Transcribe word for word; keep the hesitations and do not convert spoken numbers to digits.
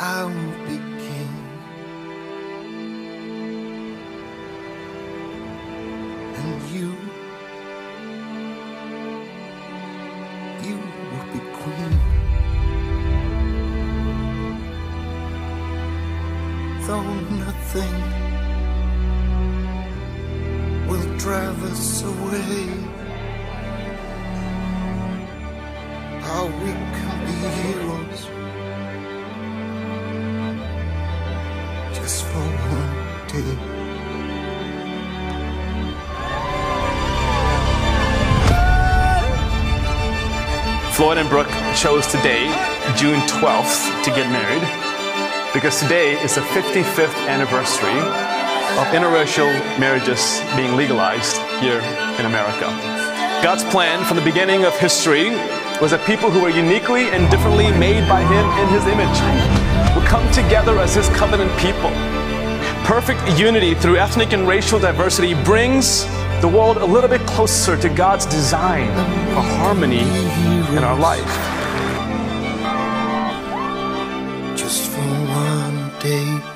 I will be king. And you, you will be queen. Though nothing will drive us away, how we can be heroes just for one day. Floyd and Brooke chose today, June twelfth, to get married because today is the fifty-fifth anniversary of interracial marriages being legalized here in America. God's plan from the beginning of history was that people who were uniquely and differently made by Him in His image would come together as His covenant people. Perfect unity through ethnic and racial diversity brings the world a little bit closer to God's design for harmony in our life. Just for one day.